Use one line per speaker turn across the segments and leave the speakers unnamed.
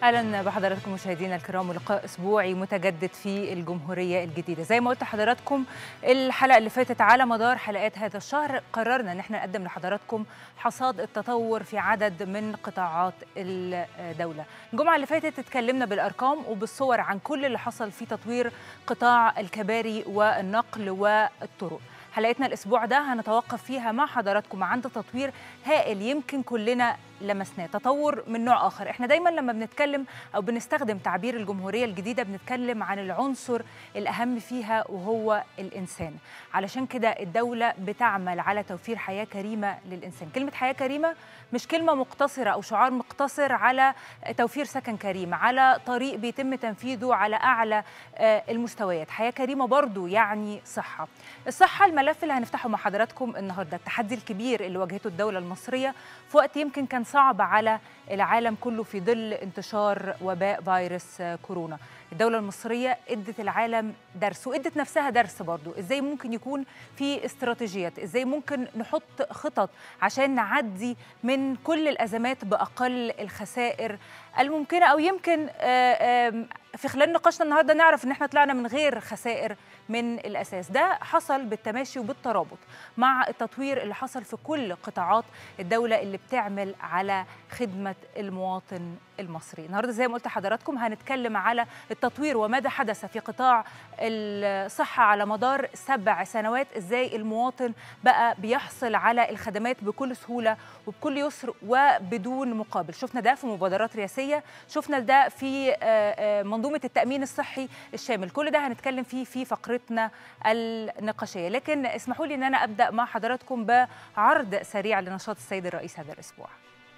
اهلا بحضراتكم مشاهدينا الكرام، ولقاء اسبوعي متجدد في الجمهوريه الجديده. زي ما قلت لحضراتكم الحلقه اللي فاتت، على مدار حلقات هذا الشهر قررنا ان احنا نقدم لحضراتكم حصاد التطور في عدد من قطاعات الدوله. الجمعه اللي فاتت اتكلمنا بالارقام وبالصور عن كل اللي حصل في تطوير قطاع الكباري والنقل والطرق. حلقتنا الأسبوع ده هنتوقف فيها مع حضراتكم عند تطوير هائل يمكن كلنا لمسناه، تطور من نوع آخر. احنا دايما لما بنتكلم أو بنستخدم تعبير الجمهورية الجديدة بنتكلم عن العنصر الأهم فيها وهو الإنسان. علشان كده الدولة بتعمل على توفير حياة كريمة للإنسان. كلمة حياة كريمة مش كلمة مقتصرة أو شعار مقتصر على توفير سكن كريم، على طريق بيتم تنفيذه على أعلى المستويات. حياة كريمة برضو يعني صحة. الصحة الملف اللي هنفتحه مع حضراتكم النهاردة، التحدي الكبير اللي واجهته الدولة المصرية في وقت يمكن كان صعب على العالم كله في ظل انتشار وباء فيروس كورونا. الدولة المصرية ادت العالم درس وادت نفسها درس برضو، ازاي ممكن يكون في استراتيجيات، ازاي ممكن نحط خطط عشان نعدي من كل الأزمات بأقل الخسائر الممكنة، أو يمكن في خلال نقاشنا النهاردة نعرف ان احنا طلعنا من غير خسائر من الأساس. ده حصل بالتماشي وبالترابط مع التطوير اللي حصل في كل قطاعات الدولة اللي بتعمل على خدمة المواطن المصري. النهاردة زي ما قلت لحضراتكم هنتكلم على التطوير وماذا حدث في قطاع الصحة على مدار 7 سنوات، ازاي المواطن بقى بيحصل على الخدمات بكل سهولة وبكل يسر وبدون مقابل. شفنا ده في مبادرات رئاسية، شفنا ده في منظومة التأمين الصحي الشامل. كل ده هنتكلم فيه في فقرتنا النقاشية، لكن اسمحوا لي ان انا ابدأ مع حضراتكم بعرض سريع لنشاط السيد الرئيس هذا الاسبوع.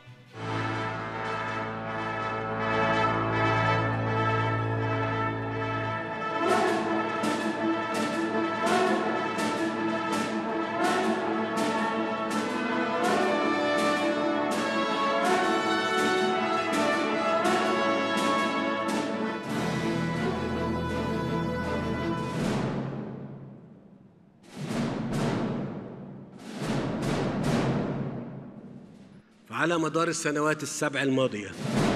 على مدار السنوات ال7 الماضية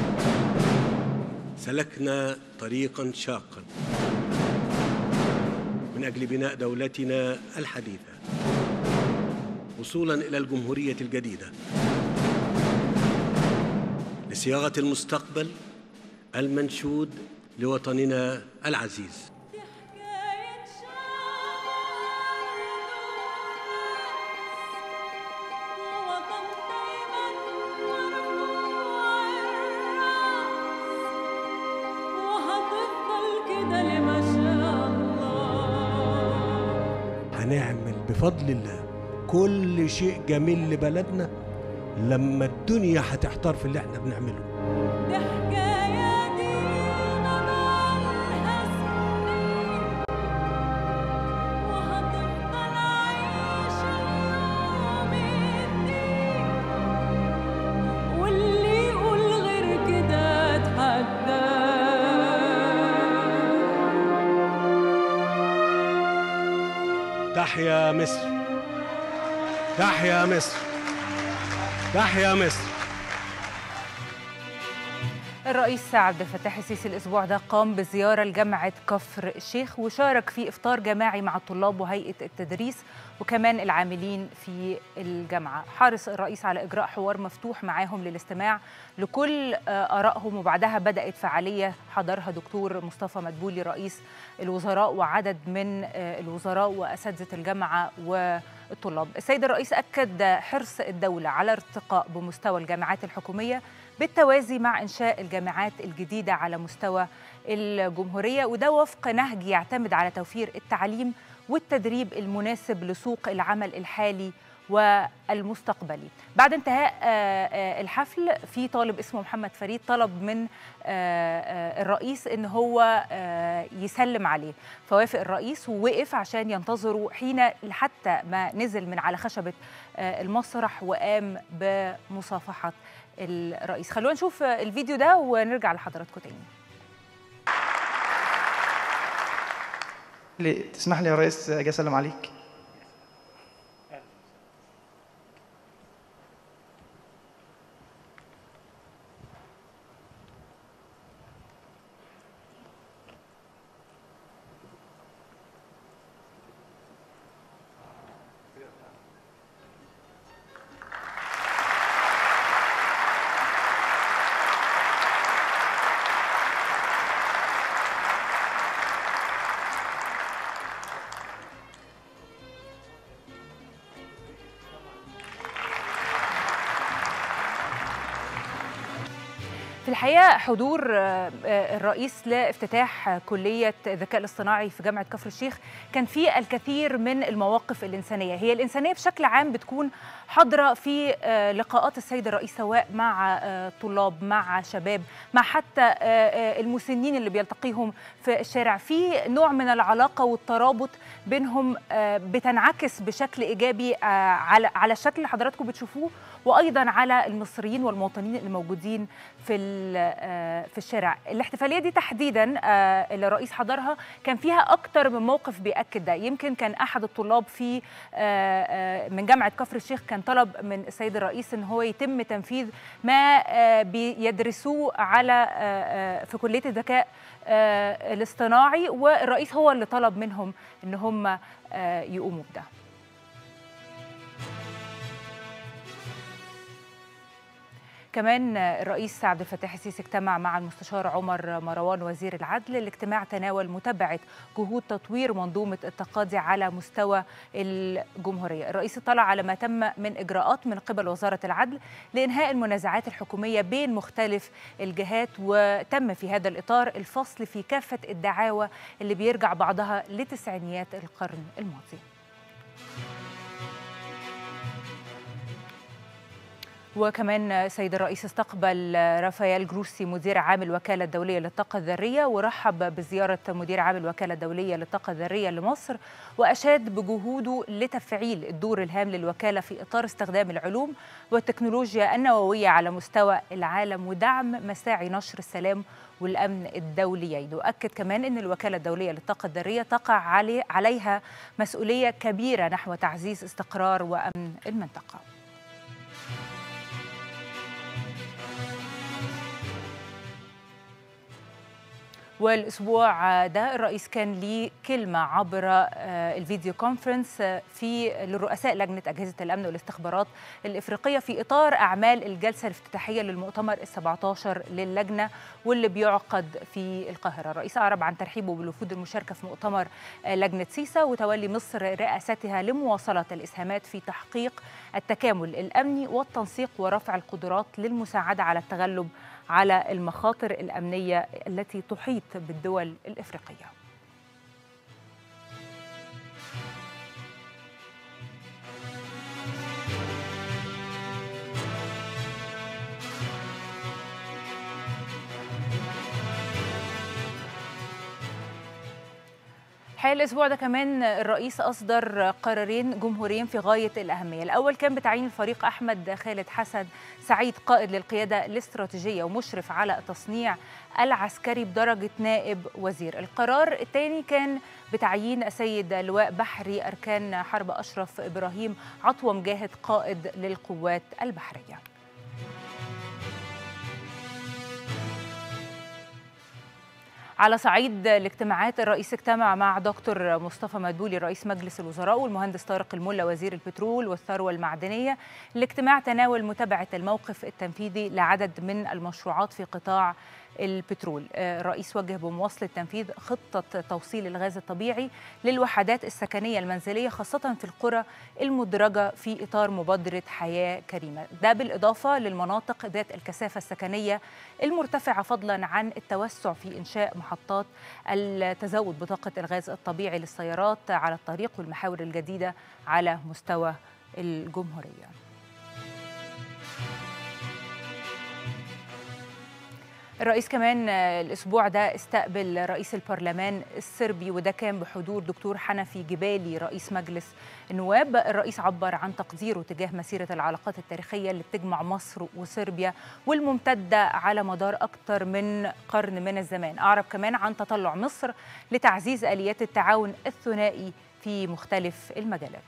سلكنا طريقاً شاقاً من أجل بناء دولتنا الحديثة وصولاً إلى الجمهورية الجديدة لصياغة المستقبل المنشود لوطننا العزيز. هنعمل بفضل الله كل شيء جميل لبلدنا لما الدنيا هتحتار في اللي احنا بنعمله. تحيا مصر، تحيا مصر، تحيا مصر.
الرئيس عبد الفتاح السيسي الأسبوع ده قام بزيارة لجامعة كفر الشيخ وشارك في إفطار جماعي مع الطلاب وهيئة التدريس وكمان العاملين في الجامعة. حرص الرئيس على إجراء حوار مفتوح معاهم للاستماع لكل آرائهم، وبعدها بدأت فعالية حضرها دكتور مصطفى مدبولي رئيس الوزراء وعدد من الوزراء وأساتذة الجامعة والطلاب. السيد الرئيس أكد حرص الدولة على ارتقاء بمستوى الجامعات الحكومية بالتوازي مع إنشاء الجامعات الجديدة على مستوى الجمهورية، وده وفق نهج يعتمد على توفير التعليم والتدريب المناسب لسوق العمل الحالي والمستقبلي. بعد انتهاء الحفل في طالب اسمه محمد فريد طلب من الرئيس ان هو يسلم عليه، فوافق الرئيس ووقف عشان ينتظره حين حتى ما نزل من على خشبة المسرح وقام بمصافحة الرئيس. خلونا نشوف الفيديو ده ونرجع لحضراتكم تاني.
تسمح لي يا ريس اجي اسلم عليك؟
في الحقيقة حضور الرئيس لافتتاح كلية الذكاء الاصطناعي في جامعة كفر الشيخ كان فيه الكثير من المواقف الإنسانية. هي الإنسانية بشكل عام بتكون حاضرة في لقاءات السيد الرئيس، سواء مع طلاب، مع شباب، مع حتى المسنين اللي بيلتقيهم في الشارع. في نوع من العلاقة والترابط بينهم بتنعكس بشكل إيجابي على الشكل اللي حضراتكم بتشوفوه، وأيضا على المصريين والمواطنين اللي موجودين في الشارع. الاحتفالية دي تحديدا اللي الرئيس حضرها كان فيها أكتر من موقف بيأكد ده. يمكن كان أحد الطلاب من جامعة كفر الشيخ كان طلب من السيد الرئيس إن هو يتم تنفيذ ما بيدرسوه في كلية الذكاء الاصطناعي، والرئيس هو اللي طلب منهم إن هم يقوموا بده. كمان الرئيس عبد الفتاح السيسي اجتمع مع المستشار عمر مروان وزير العدل. الاجتماع تناول متابعة جهود تطوير منظومة التقاضي على مستوى الجمهورية. الرئيس اطلع على ما تم من إجراءات من قبل وزارة العدل لإنهاء المنازعات الحكومية بين مختلف الجهات، وتم في هذا الإطار الفصل في كافة الدعاوى اللي بيرجع بعضها لتسعينيات القرن الماضي. وكمان سيد الرئيس استقبل رافائيل جروسي مدير عام الوكالة الدولية للطاقة الذرية، ورحب بزيارة مدير عام الوكالة الدولية للطاقة الذرية لمصر، وأشاد بجهوده لتفعيل الدور الهام للوكالة في إطار استخدام العلوم والتكنولوجيا النووية على مستوى العالم ودعم مساعي نشر السلام والأمن الدوليين. وأكد كمان أن الوكالة الدولية للطاقة الذرية تقع عليها مسؤولية كبيرة نحو تعزيز استقرار وأمن المنطقة. والأسبوع ده الرئيس كان ليه كلمة عبر الفيديو كونفرنس لرؤساء لجنة أجهزة الأمن والاستخبارات الإفريقية في إطار أعمال الجلسة الافتتاحية للمؤتمر ال17 للجنة واللي بيعقد في القاهرة. الرئيس أعرب عن ترحيبه بالوفود المشاركة في مؤتمر لجنة سيسا وتولي مصر رئاستها لمواصلة الإسهامات في تحقيق التكامل الأمني والتنسيق ورفع القدرات للمساعدة على التغلب على المخاطر الأمنية التي تحيط بالدول الإفريقية. حال الأسبوع ده كمان الرئيس أصدر قرارين جمهوريين في غاية الأهمية. الأول كان بتعيين الفريق أحمد خالد حسن سعيد قائد للقيادة الاستراتيجية ومشرف على التصنيع العسكري بدرجة نائب وزير. القرار الثاني كان بتعيين السيد لواء بحري أركان حرب أشرف إبراهيم عطوة مجاهد قائد للقوات البحرية. على صعيد الاجتماعات، الرئيس اجتمع مع دكتور مصطفى مدبولي رئيس مجلس الوزراء والمهندس طارق الملا وزير البترول والثروة المعدنية. الاجتماع تناول متابعة الموقف التنفيذي لعدد من المشروعات في قطاع البترول. الرئيس وجه بمواصلة تنفيذ خطة توصيل الغاز الطبيعي للوحدات السكنية المنزلية خاصة في القرى المدرجة في إطار مبادرة حياة كريمة، ده بالإضافة للمناطق ذات الكثافة السكنية المرتفعة، فضلا عن التوسع في إنشاء محطات التزود بطاقة الغاز الطبيعي للسيارات على الطريق والمحاور الجديدة على مستوى الجمهورية. الرئيس كمان الأسبوع ده استقبل رئيس البرلمان الصربي، وده كان بحضور دكتور حنفي جبالي رئيس مجلس النواب. الرئيس عبر عن تقديره تجاه مسيرة العلاقات التاريخية اللي بتجمع مصر وصربيا والممتدة على مدار أكثر من قرن من الزمان. أعرب كمان عن تطلع مصر لتعزيز آليات التعاون الثنائي في مختلف المجالات.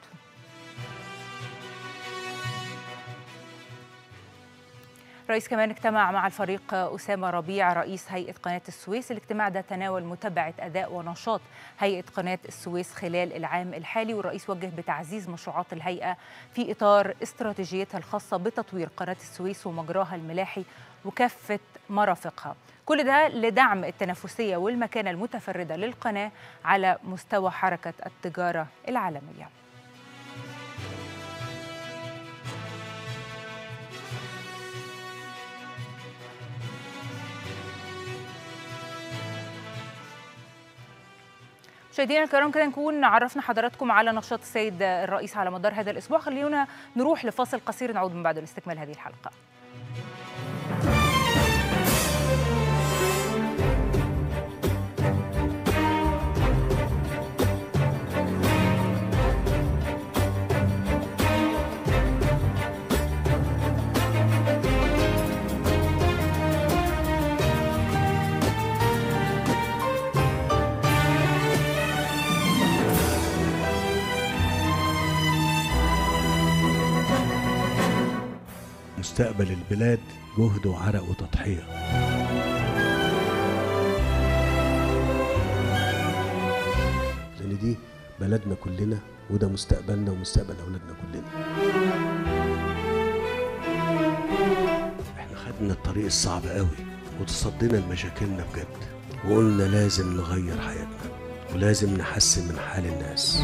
الرئيس كمان اجتمع مع الفريق أسامة ربيع رئيس هيئة قناة السويس. الاجتماع ده تناول متابعة أداء ونشاط هيئة قناة السويس خلال العام الحالي، والرئيس وجه بتعزيز مشروعات الهيئة في إطار استراتيجيتها الخاصة بتطوير قناة السويس ومجراها الملاحي وكافة مرافقها، كل ده لدعم التنافسية والمكانة المتفردة للقناة على مستوى حركة التجارة العالمية. مشاهدينا الكرام، كده نكون عرفنا حضراتكم على نشاط السيد الرئيس على مدار هذا الأسبوع. خلينا نروح لفاصل قصير، نعود من بعده لاستكمال هذه الحلقة.
مستقبل البلاد جهد وعرق وتضحية. لأن دي بلدنا كلنا، وده مستقبلنا ومستقبل أولادنا كلنا. احنا خدنا الطريق الصعب قوي وتصدينا لمشاكلنا بجد، وقلنا لازم نغير حياتنا ولازم نحسن من حال الناس.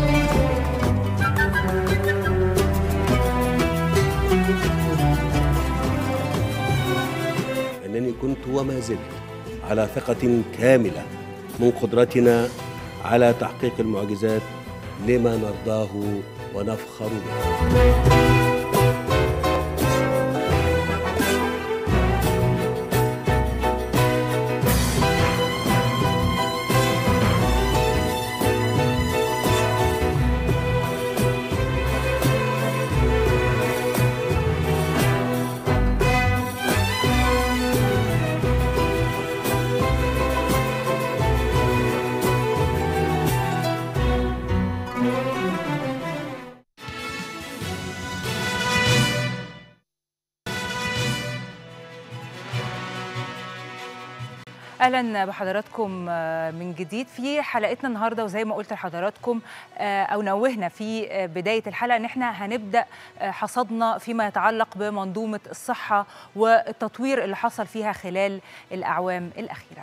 أنني كنت وما زلت على ثقة كاملة من قدرتنا على تحقيق المعجزات لما نرضاه ونفخر به.
اهلا بحضراتكم من جديد في حلقتنا النهارده. وزي ما قلت لحضراتكم او نوهنا في بدايه الحلقه ان احنا هنبدا حصادنا فيما يتعلق بمنظومه الصحه والتطوير اللي حصل فيها خلال الاعوام الاخيره.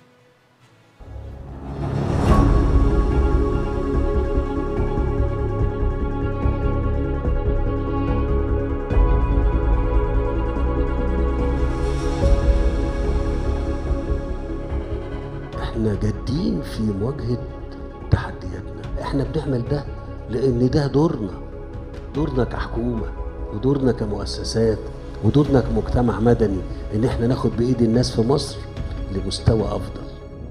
احنا جادين في مواجهة تحدياتنا. احنا بنعمل ده لان ده دورنا كحكومة، ودورنا كمؤسسات، ودورنا كمجتمع مدني، ان احنا ناخد بايد الناس في مصر لمستوى افضل.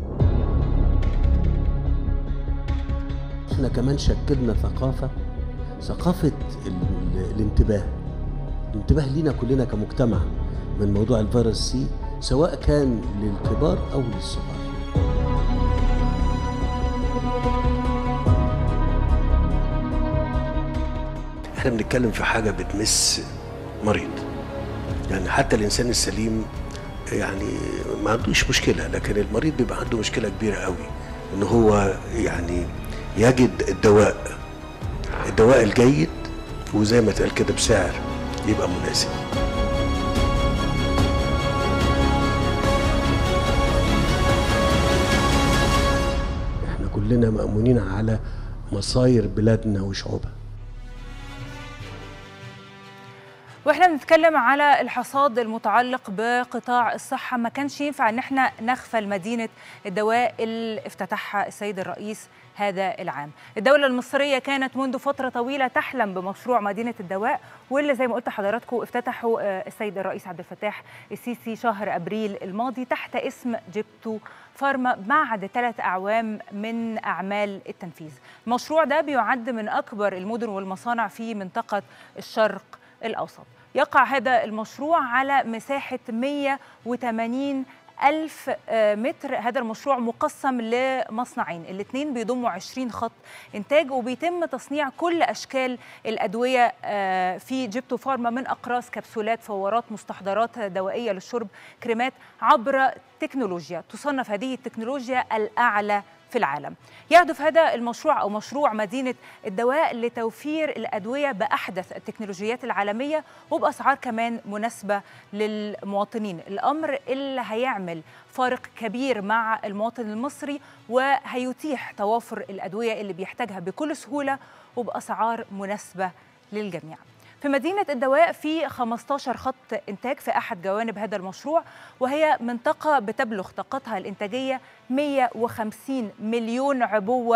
احنا كمان شكلنا ثقافة الانتباه لينا كلنا كمجتمع من موضوع الفيروس سي، سواء كان للكبار او للصغار. احنا بنتكلم في حاجة بتمس مريض، يعني حتى الإنسان السليم يعني ما عندوش مشكلة، لكن المريض بيبقى عنده مشكلة كبيرة قوي إن هو يعني يجد الدواء الجيد، وزي ما اتقال كده بسعر يبقى مناسب. احنا كلنا مأمونين على مصاير بلادنا وشعوبها.
واحنا بنتكلم على الحصاد المتعلق بقطاع الصحة، ما كانش ينفع ان احنا نغفل مدينة الدواء اللي افتتحها السيد الرئيس هذا العام. الدولة المصرية كانت منذ فترة طويلة تحلم بمشروع مدينة الدواء، واللي زي ما قلت لحضراتكم افتتحوا السيد الرئيس عبد الفتاح السيسي شهر أبريل الماضي تحت اسم جيبتو فارما بعد 3 أعوام من أعمال التنفيذ. المشروع ده بيعد من أكبر المدن والمصانع في منطقة الشرق الأوسط. يقع هذا المشروع على مساحة 180 ألف متر. هذا المشروع مقسم لمصنعين، الاثنين بيضموا 20 خط إنتاج، وبيتم تصنيع كل أشكال الأدوية في جيبتو فارما، من أقراص، كبسولات، فورات، مستحضرات دوائية للشرب، كريمات، عبر تكنولوجيا تصنف هذه التكنولوجيا الأعلى في العالم. يهدف هذا المشروع أو مشروع مدينة الدواء لتوفير الأدوية بأحدث التكنولوجيات العالمية وبأسعار كمان مناسبة للمواطنين، الأمر اللي هيعمل فارق كبير مع المواطن المصري وهيتيح توافر الأدوية اللي بيحتاجها بكل سهولة وبأسعار مناسبة للجميع. في مدينة الدواء في 15 خط إنتاج في أحد جوانب هذا المشروع، وهي منطقة بتبلغ طاقتها الإنتاجية 150 مليون عبوة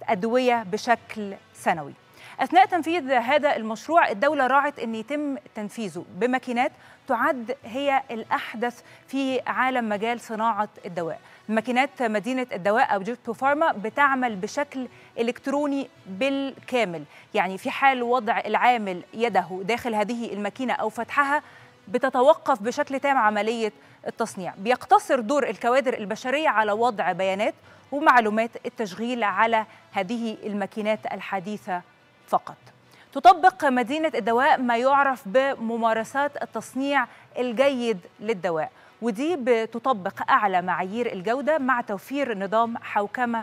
أدوية بشكل سنوي. أثناء تنفيذ هذا المشروع الدولة راعت أن يتم تنفيذه بماكينات تعد هي الأحدث في عالم مجال صناعة الدواء. ماكينات مدينة الدواء أو جيبتو فارما بتعمل بشكل إلكتروني بالكامل، يعني في حال وضع العامل يده داخل هذه الماكينة أو فتحها بتتوقف بشكل تام عملية التصنيع. بيقتصر دور الكوادر البشرية على وضع بيانات ومعلومات التشغيل على هذه الماكينات الحديثة فقط. تطبق مدينة الدواء ما يعرف بممارسات التصنيع الجيد للدواء، ودي بتطبق أعلى معايير الجودة مع توفير نظام حوكمة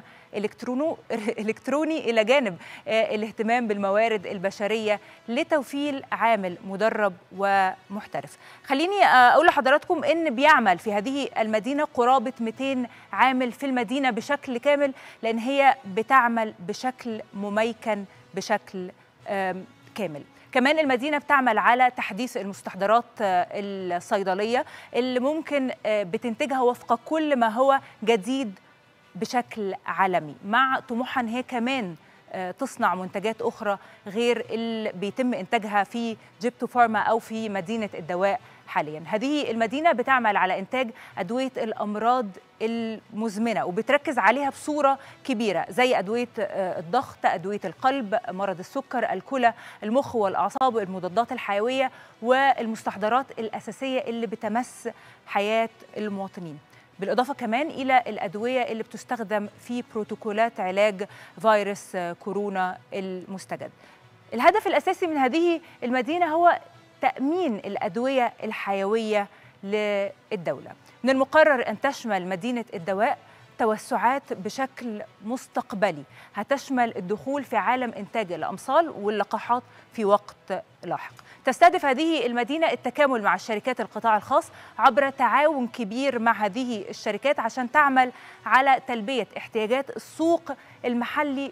إلكتروني إلى جانب الاهتمام بالموارد البشرية لتوفير عامل مدرب ومحترف. خليني أقول لحضراتكم إن بيعمل في هذه المدينة قرابة 200 عامل في المدينة بشكل كامل، لأن هي بتعمل بشكل مميكن بشكل كامل. كمان المدينة بتعمل على تحديث المستحضرات الصيدلية اللي ممكن بتنتجها وفق كل ما هو جديد بشكل عالمي، مع طموحها ان هي كمان تصنع منتجات أخرى غير اللي بيتم إنتاجها في جيبتو فارما أو في مدينة الدواء حاليا. هذه المدينة بتعمل على إنتاج أدوية الأمراض المزمنة وبتركز عليها بصورة كبيرة، زي أدوية الضغط، أدوية القلب، مرض السكر، الكلى، المخ والأعصاب، المضادات الحيوية والمستحضرات الأساسية اللي بتمس حياة المواطنين، بالإضافة كمان إلى الأدوية اللي بتستخدم في بروتوكولات علاج فيروس كورونا المستجد. الهدف الأساسي من هذه المدينة هو تأمين الأدوية الحيوية للدولة. من المقرر أن تشمل مدينة الدواء توسعات بشكل مستقبلي هتشمل الدخول في عالم إنتاج الأمصال واللقاحات في وقت لاحق. تستهدف هذه المدينة التكامل مع الشركات القطاع الخاص عبر تعاون كبير مع هذه الشركات عشان تعمل على تلبية احتياجات السوق المحلي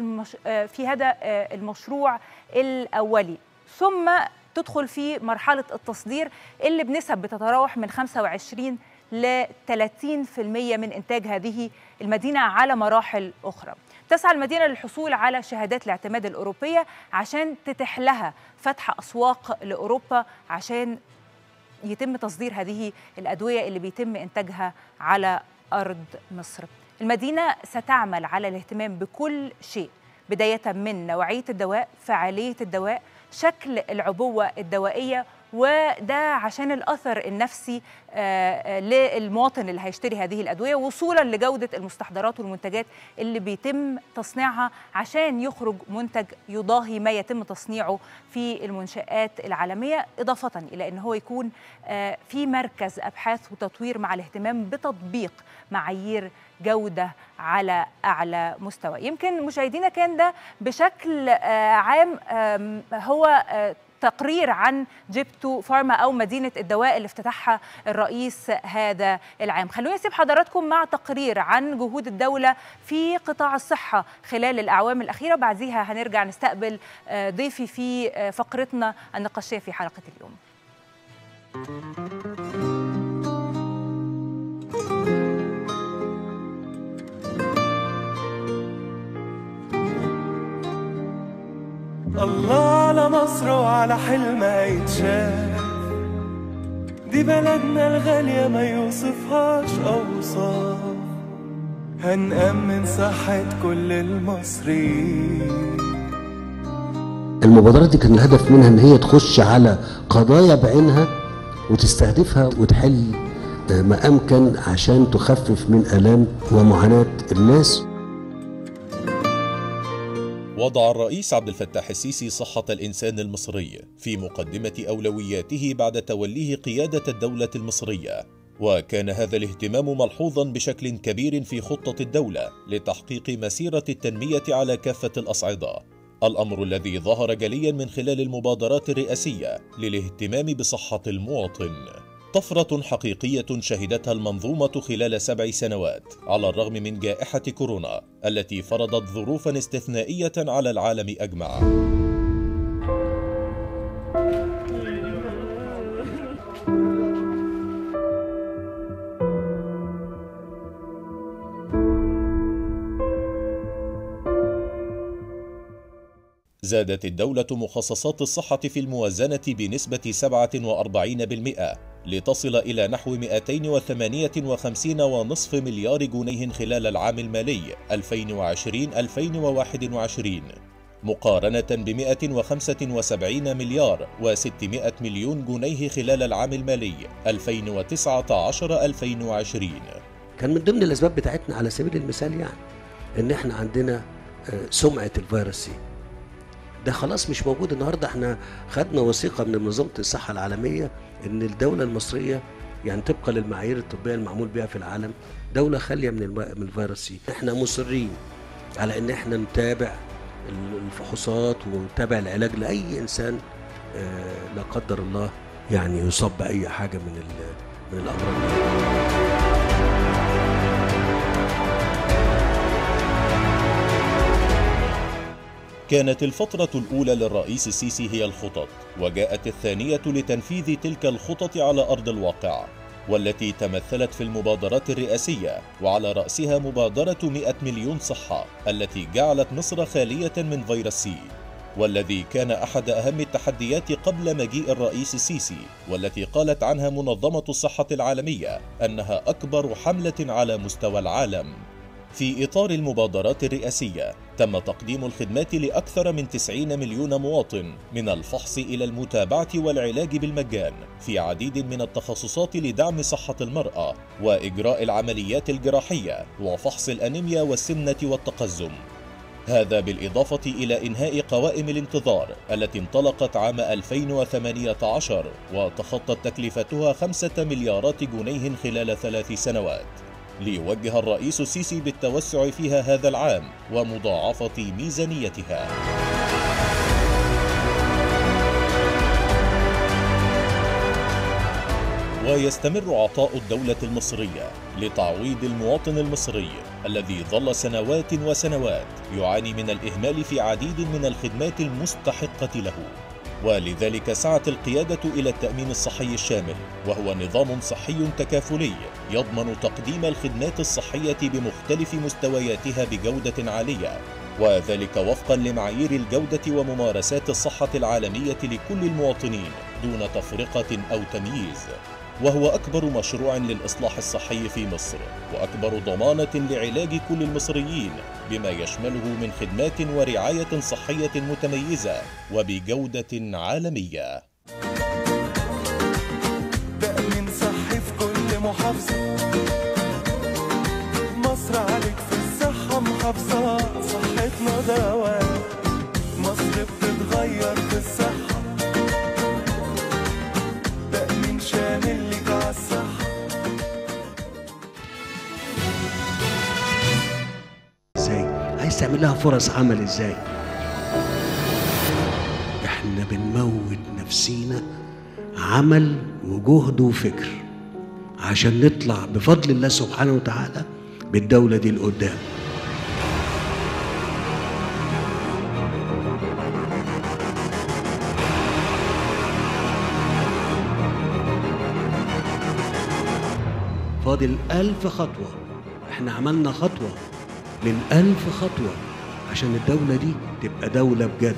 في هذا المشروع الأولي، ثم تدخل في مرحلة التصدير اللي بنسب بتتراوح من 25 ل 30% من إنتاج هذه المدينة على مراحل أخرى. تسعى المدينة للحصول على شهادات الاعتماد الأوروبية عشان تتيح لها فتح أسواق لأوروبا عشان يتم تصدير هذه الأدوية اللي بيتم إنتاجها على أرض مصر. المدينة ستعمل على الاهتمام بكل شيء، بداية من نوعية الدواء، فعالية الدواء، شكل العبوة الدوائية، وده عشان الأثر النفسي للمواطن اللي هيشتري هذه الأدوية، وصولا لجودة المستحضرات والمنتجات اللي بيتم تصنيعها عشان يخرج منتج يضاهي ما يتم تصنيعه في المنشآت العالمية، إضافة إلى أن هو يكون في مركز أبحاث وتطوير مع الاهتمام بتطبيق معايير جودة على أعلى مستوى. يمكن مشاهدينا كان ده بشكل عام هو تقرير عن جيبتو فارما أو مدينة الدواء اللي افتتحها الرئيس هذا العام. خلوني أسيب حضراتكم مع تقرير عن جهود الدولة في قطاع الصحة خلال الأعوام الأخيرة، بعديها هنرجع نستقبل ضيفي في فقرتنا النقاشية في حلقة اليوم.
الله على مصر وعلى حلمها يتشاف، دي بلدنا الغالية ما يوصفهاش أوصاف، هنأمن صحة كل المصريين.
المبادرات دي كان الهدف منها ان هي تخش على قضايا بعينها وتستهدفها وتحل ما امكن عشان تخفف من آلام ومعاناة الناس.
وضع الرئيس عبد الفتاح السيسي صحة الإنسان المصري في مقدمة أولوياته بعد توليه قيادة الدولة المصرية، وكان هذا الاهتمام ملحوظا بشكل كبير في خطة الدولة لتحقيق مسيرة التنمية على كافة الأصعدة، الأمر الذي ظهر جليا من خلال المبادرات الرئاسية للاهتمام بصحة المواطن. طفرة حقيقية شهدتها المنظومة خلال 7 سنوات على الرغم من جائحة كورونا التي فرضت ظروفا استثنائية على العالم أجمع. زادت الدولة مخصصات الصحة في الموازنة بنسبة 47% لتصل إلى نحو 258.5 مليار جنيه خلال العام المالي 2020-2021 مقارنة ب 175 مليار و600 مليون جنيه خلال العام المالي 2019-2020.
كان من ضمن الأسباب بتاعتنا على سبيل المثال يعني إن إحنا عندنا سمعة الفيروس سي، ده خلاص مش موجود النهارده. احنا خدنا وثيقة من منظمة الصحة العالمية إن الدولة المصرية يعني طبقا للمعايير الطبية المعمول بها في العالم دولة خالية من الفيروس سي. احنا مصرين على إن احنا نتابع الفحوصات ونتابع العلاج لأي إنسان لا قدر الله يعني يصاب بأي حاجة من الأمراض دي.
كانت الفترة الأولى للرئيس السيسي هي الخطط، وجاءت الثانية لتنفيذ تلك الخطط على أرض الواقع، والتي تمثلت في المبادرات الرئاسية، وعلى رأسها مبادرة 100 مليون صحة التي جعلت مصر خالية من فيروس سي، والذي كان أحد أهم التحديات قبل مجيء الرئيس السيسي، والتي قالت عنها منظمة الصحة العالمية أنها أكبر حملة على مستوى العالم. في إطار المبادرات الرئاسية تم تقديم الخدمات لأكثر من 90 مليون مواطن، من الفحص إلى المتابعة والعلاج بالمجان في عديد من التخصصات لدعم صحة المرأة وإجراء العمليات الجراحية وفحص الأنيميا والسمنة والتقزم. هذا بالإضافة إلى إنهاء قوائم الانتظار التي انطلقت عام 2018 وتخطت تكلفتها 5 مليارات جنيه خلال 3 سنوات، ليوجه الرئيس السيسي بالتوسع فيها هذا العام ومضاعفة ميزانيتها. ويستمر عطاء الدولة المصرية لتعويض المواطن المصري الذي ظل سنوات وسنوات يعاني من الإهمال في عديد من الخدمات المستحقة له، ولذلك سعت القيادة إلى التأمين الصحي الشامل، وهو نظام صحي تكافلي يضمن تقديم الخدمات الصحية بمختلف مستوياتها بجودة عالية، وذلك وفقا لمعايير الجودة وممارسات الصحة العالمية لكل المواطنين دون تفرقة أو تمييز، وهو أكبر مشروع للإصلاح الصحي في مصر، وأكبر ضمانة لعلاج كل المصريين بما يشمله من خدمات ورعاية صحية متميزة وبجودة عالمية.
تأمين صحي في كل محافظة، مصر عليك في الصحة محافظة، صحتنا دوام، مصر بتتغير في الصحة، تأمين شامل ليك عالصحة.
ازاي؟ عايز تعمل لها فرص عمل ازاي؟ احنا بنموت نفسينا عمل وجهد وفكر عشان نطلع بفضل الله سبحانه وتعالى بالدولة دي لقدام. فاضل 1000 خطوة، احنا عملنا خطوة من 1000 خطوة عشان الدولة دي تبقى دولة بجد.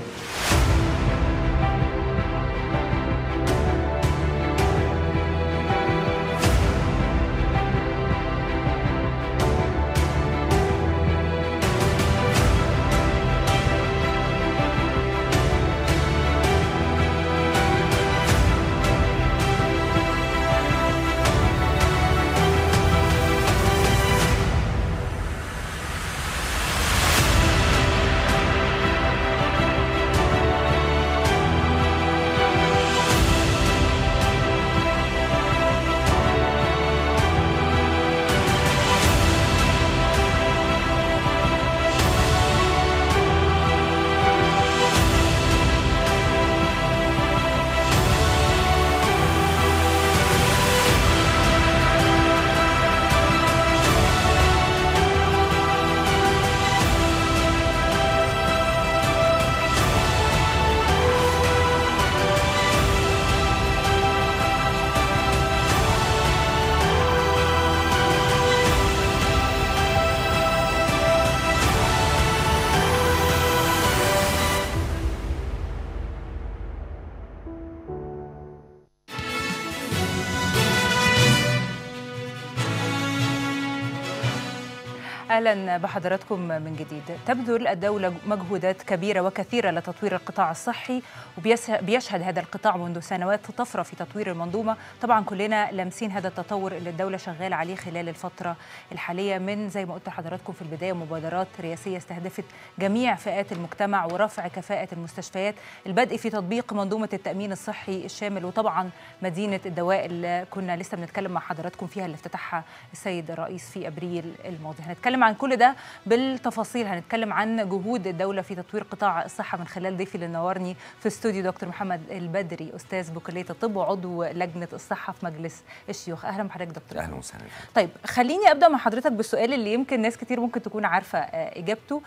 أهلا بحضراتكم من جديد. تبذل الدولة مجهودات كبيرة وكثيرة لتطوير القطاع الصحي، وبيشهد هذا القطاع منذ سنوات طفرة في تطوير المنظومة. طبعا كلنا لامسين هذا التطور اللي الدولة شغالة عليه خلال الفترة الحالية، من زي ما قلت لحضراتكم في البداية مبادرات رئاسية استهدفت جميع فئات المجتمع ورفع كفاءة المستشفيات، البدء في تطبيق منظومة التأمين الصحي الشامل، وطبعا مدينة الدواء اللي كنا لسه بنتكلم مع حضراتكم فيها اللي افتتحها السيد الرئيس في أبريل الماضي. هنتكلم عن كل ده بالتفاصيل، هنتكلم عن جهود الدولة في تطوير قطاع الصحة من خلال ضيفي اللي نورني في استوديو دكتور محمد البدري، أستاذ بكلية الطب وعضو لجنة الصحة في مجلس الشيوخ. أهلا بحضرتك دكتور.
أهلا وسهلا.
طيب خليني أبدأ مع حضرتك بالسؤال اللي يمكن ناس كتير ممكن تكون عارفة إجابته،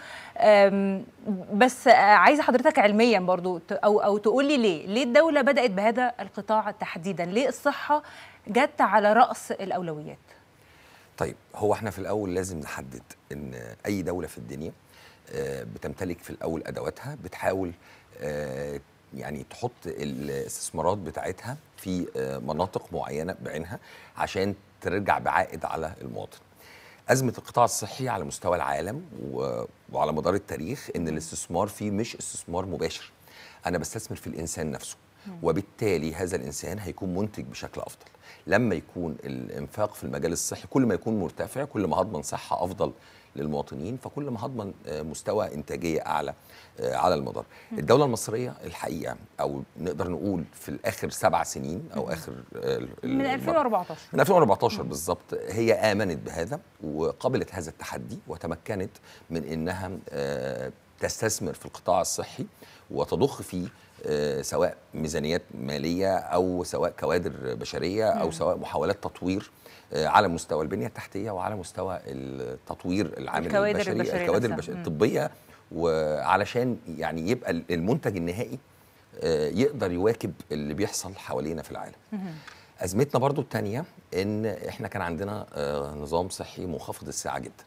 بس عايزة حضرتك علميا برضو أو تقول لي ليه الدولة بدأت بهذا القطاع تحديدا؟ ليه الصحة جت على رأس الأولويات؟
طيب هو احنا في الأول لازم نحدد إن أي دولة في الدنيا بتمتلك في الأول أدواتها، بتحاول يعني تحط الاستثمارات بتاعتها في مناطق معينة بعينها عشان ترجع بعائد على المواطن. أزمة القطاع الصحي على مستوى العالم وعلى مدار التاريخ إن الاستثمار فيه مش استثمار مباشر، أنا بستثمر في الإنسان نفسه، وبالتالي هذا الإنسان هيكون منتج بشكل أفضل. لما يكون الإنفاق في المجال الصحي كل ما يكون مرتفع، كل ما هضمن صحة أفضل للمواطنين، فكل ما هضمن مستوى إنتاجية أعلى على المدار. الدولة المصرية الحقيقة، أو نقدر نقول في الآخر 7 سنين أو آخر
من 2014
من 2014 بالظبط، هي آمنت بهذا وقبلت هذا التحدي وتمكنت من إنها تستثمر في القطاع الصحي وتضخ فيه سواء ميزانيات مالية أو سواء كوادر بشرية أو سواء محاولات تطوير على مستوى البنية التحتية وعلى مستوى التطوير العامل البشري، الكوادر الطبية، وعلشان يعني يبقى المنتج النهائي يقدر يواكب اللي بيحصل حوالينا في العالم. أزمتنا برضو التانية إن إحنا كان عندنا نظام صحي منخفض الساعة جدا،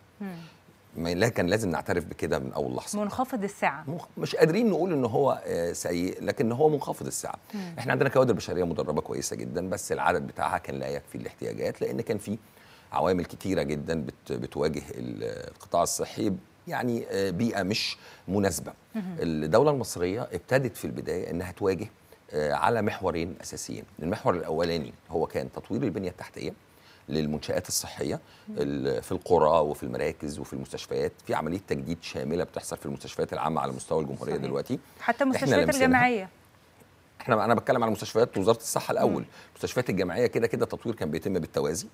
لكن لازم نعترف بكده من اول لحظه.
منخفض السعه،
مش قادرين نقول ان هو سيء، لكن هو منخفض السعه. احنا عندنا كوادر بشريه مدربه كويسه جدا، بس العدد بتاعها كان لا يكفي الاحتياجات، لان كان في عوامل كتيره جدا بتواجه القطاع الصحي، يعني بيئه مش مناسبه. الدوله المصريه ابتدت في البدايه انها تواجه على محورين اساسيين. المحور الاولاني هو كان تطوير البنيه التحتيه للمنشآت الصحية في القرى وفي المراكز وفي المستشفيات، في عملية تجديد شاملة بتحصل في المستشفيات العامة على مستوى الجمهورية. صحيح. دلوقتي
حتى المستشفيات الجامعية،
أنا بتكلم على مستشفيات وزارة الصحة الأول. المستشفيات الجامعية كده التطوير كان بيتم بالتوازي،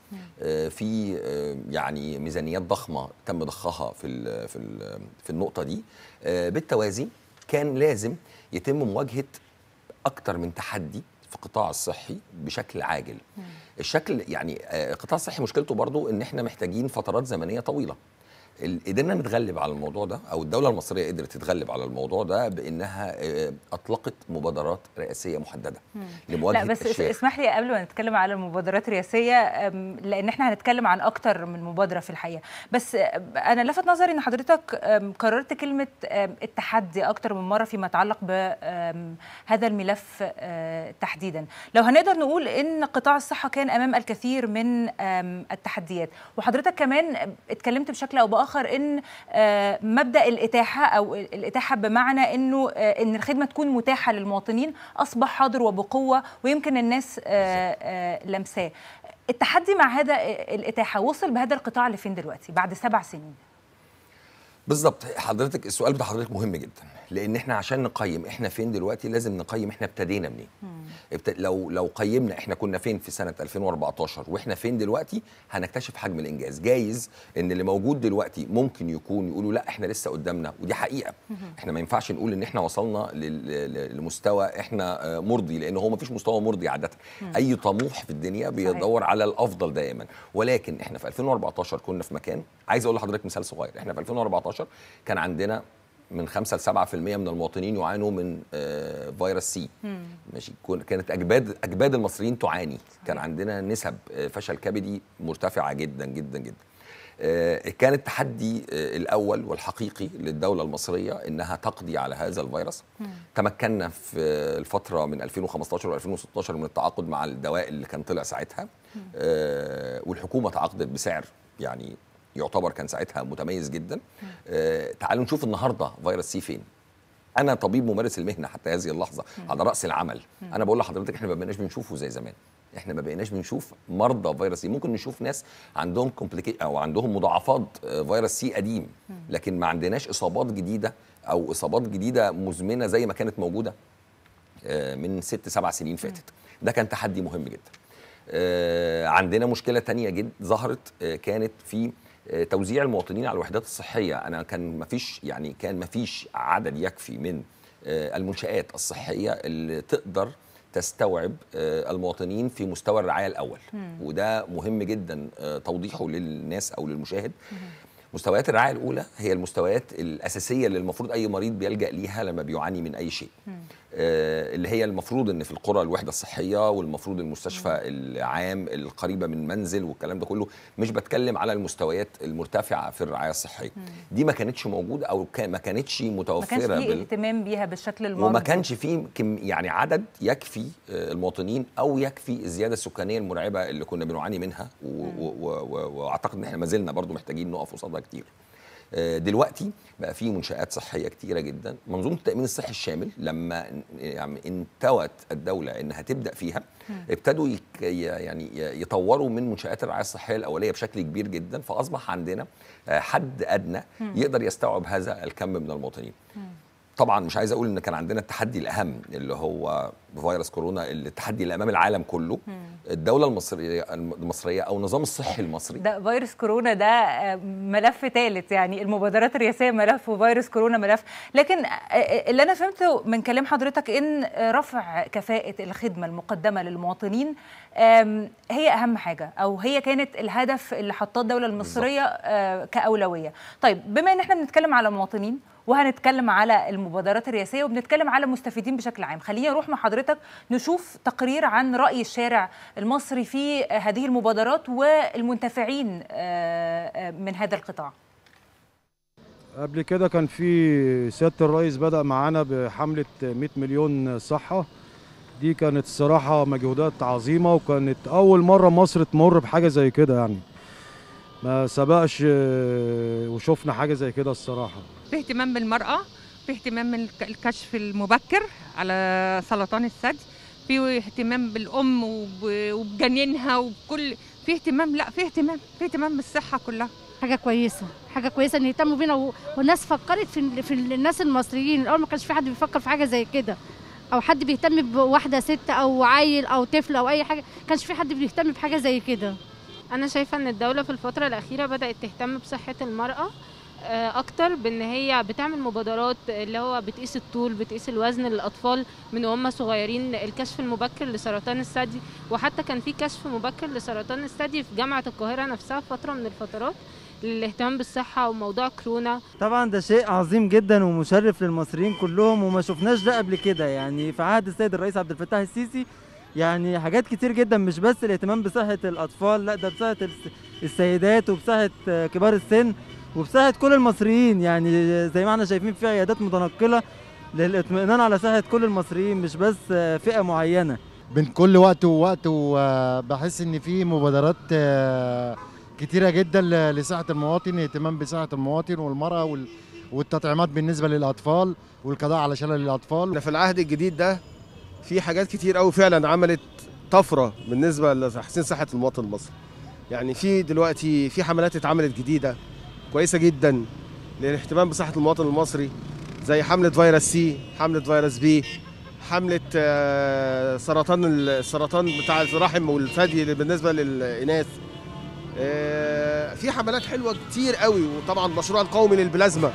في يعني ميزانيات ضخمة تم ضخها في النقطة دي. بالتوازي كان لازم يتم مواجهة أكتر من تحدي في القطاع الصحي بشكل عاجل. الشكل يعني القطاع الصحي مشكلته برضو ان احنا محتاجين فترات زمنيه طويله. قدرنا نتغلب على الموضوع ده، او الدوله المصريه قدرت تتغلب على الموضوع ده بانها اطلقت مبادرات رئاسيه محدده لمواجهه.
لا بس اسمح لي قبل ما نتكلم على المبادرات الرئاسيه، لان احنا هنتكلم عن اكتر من مبادره في الحقيقه، بس انا لفت نظري ان حضرتك كررت كلمه التحدي اكتر من مره فيما يتعلق بهذا الملف تحديدا. لو هنقدر نقول ان قطاع الصحه كان امام الكثير من التحديات، وحضرتك كمان اتكلمت بشكل او باخر ان مبدا الاتاحه، او الاتاحه بمعنى انه ان الخدمه تكون متاحه للمواطنين، اصبح حاضر وبقوه ويمكن الناس لمساه. التحدي مع هذا الاتاحه وصل بهذا القطاع لفين دلوقتي بعد 7 سنين؟
بالظبط. حضرتك السؤال بتاع حضرتك مهم جدا، لان احنا عشان نقيم احنا فين دلوقتي لازم نقيم احنا ابتدينا منين. لو قيمنا احنا كنا فين في سنه 2014 واحنا فين دلوقتي، هنكتشف حجم الانجاز. جايز ان اللي موجود دلوقتي ممكن يقولوا لا احنا لسه قدامنا، ودي حقيقه. احنا ما ينفعش نقول ان احنا وصلنا لمستوى احنا مرضي، لان هو ما فيش مستوى مرضي عاده. اي طموح في الدنيا بيدور على الافضل دائما، ولكن احنا في 2014 كنا في مكان. عايز اقول لحضرتك مثال صغير. احنا في 2014 كان عندنا من 5 ل 7% من المواطنين يعانوا من فيروس سي. ماشي. كانت اجباد المصريين تعاني. كان عندنا نسب فشل كبدي مرتفعه جدا جدا جدا. كان التحدي الاول والحقيقي للدوله المصريه انها تقضي على هذا الفيروس. تمكنا في الفتره من 2015 و2016 من التعاقد مع الدواء اللي كان طلع ساعتها، والحكومه تعاقدت بسعر يعني يعتبر كان ساعتها متميز جدا. تعالوا نشوف النهارده فيروس سي فين. انا طبيب ممارس المهنه حتى هذه اللحظه على راس العمل، انا بقول لحضرتك احنا ما بقيناش بنشوفه زي زمان. احنا ما بقيناش بنشوف مرضى فيروس سي، ممكن نشوف ناس عندهم او عندهم مضاعفات فيروس سي قديم، لكن ما عندناش اصابات جديده او اصابات جديده مزمنه زي ما كانت موجوده من 6-7 سنين فاتت. ده كان تحدي مهم جدا. عندنا مشكله تانية ظهرت، كانت في توزيع المواطنين على الوحدات الصحيه. انا كان ما فيش عدد يكفي من المنشآت الصحيه اللي تقدر تستوعب المواطنين في مستوى الرعايه الاول، وده مهم جدا توضيحه للناس او للمشاهد. مستويات الرعايه الاولى هي المستويات الاساسيه اللي المفروض اي مريض بيلجأ ليها لما بيعاني من اي شيء، اللي هي المفروض ان في القرى الوحده الصحيه، والمفروض المستشفى العام القريبه من منزل والكلام ده كله. مش بتكلم على المستويات المرتفعه في الرعايه الصحيه، دي ما كانتش موجوده او ما كانتش متوفره،
ما كانش فيه اهتمام بيها بالشكل المرضي،
وما كانش فيه عدد يكفي المواطنين او يكفي الزياده السكانيه المرعبه اللي كنا بنعاني منها، واعتقد ان احنا ما زلنا برضو محتاجين نقف قصادها كتير. دلوقتي بقى في منشآت صحية كتيرة جدا. منظومة التأمين الصحي الشامل لما انتوت الدولة انها تبدأ فيها، ابتدوا يطوروا من منشآت الرعاية الصحية الأولية بشكل كبير جدا، فأصبح عندنا حد أدنى يقدر يستوعب هذا الكم من المواطنين. طبعا مش عايز اقول ان كان عندنا التحدي الاهم اللي هو فيروس كورونا، التحدي اللي امام العالم كله. الدوله المصريه او النظام الصحي المصري، ده
فيروس كورونا ده ملف ثالث، يعني المبادرات الرئاسيه ملف وفيروس كورونا ملف. لكن اللي انا فهمته من كلام حضرتك ان رفع كفاءه الخدمه المقدمه للمواطنين هي اهم حاجه، او هي كانت الهدف اللي حطاه الدوله المصريه كاولويه. طيب بما ان احنا بنتكلم على مواطنين وهنتكلم على المبادرات الرئاسيه وبنتكلم على مستفيدين بشكل عام، خلينا نروح مع حضرتك نشوف تقرير عن رأي الشارع المصري في هذه المبادرات والمنتفعين من هذا القطاع.
قبل كده كان في سيادة الرئيس بدأ معانا بحملة 100 مليون صحة، دي كانت الصراحة مجهودات عظيمة، وكانت أول مرة مصر تمر بحاجة زي كده، يعني ما سبقش وشوفنا حاجة زي كده الصراحة.
في اهتمام بالمرأة، في اهتمام من الكشف المبكر على سرطان الثدي، في اهتمام بالأم وبجنينها وبكل، في اهتمام، لا في اهتمام بالصحة كلها.
حاجة كويسة ان يهتموا بينا، والناس فكرت في الناس المصريين. الأول ما كانش في حد بيفكر في حاجة زي كده، أو حد بيهتم بواحدة ست أو عيل أو طفل أو أي حاجة، ما كانش في حد بيهتم بحاجة زي كده.
أنا شايفة ان الدولة في الفترة الأخيرة بدأت تهتم بصحة المرأة اكتر، بان هي بتعمل مبادرات اللي هو بتقيس الطول، بتقيس الوزن للاطفال من وهم صغيرين، الكشف المبكر لسرطان الثدي، وحتى كان في كشف مبكر لسرطان الثدي في جامعة القاهرة نفسها فترة من الفترات للاهتمام بالصحة وموضوع كورونا.
طبعا ده شيء عظيم جدا ومشرف للمصريين كلهم، وما شفناش ده قبل كده، يعني في عهد السيد الرئيس عبد الفتاح السيسي يعني حاجات كتير جدا، مش بس الاهتمام بصحة الأطفال، لا ده بصحة السيدات وبصحة كبار السن وبصحة كل المصريين. يعني زي ما احنا شايفين في عيادات متنقلة للاطمئنان على صحة كل المصريين، مش بس فئة معينة.
بين كل وقت ووقت، وبحس ان في مبادرات كتيرة جدا لصحة المواطن، اهتمام بصحة المواطن والمرأة والتطعيمات بالنسبة للأطفال والقضاء على شلل الأطفال.
في العهد الجديد ده في حاجات كتير قوي فعلا عملت طفرة بالنسبة لتحسين صحة المواطن المصري. يعني في دلوقتي في حملات اتعملت جديدة كويسة جدا للاهتمام بصحة المواطن المصري، زي حملة فيروس سي، حملة فيروس بي، حملة السرطان بتاع الرحم والثدي بالنسبة للإناث. في حملات حلوة كتير قوي، وطبعا المشروع القومي للبلازما.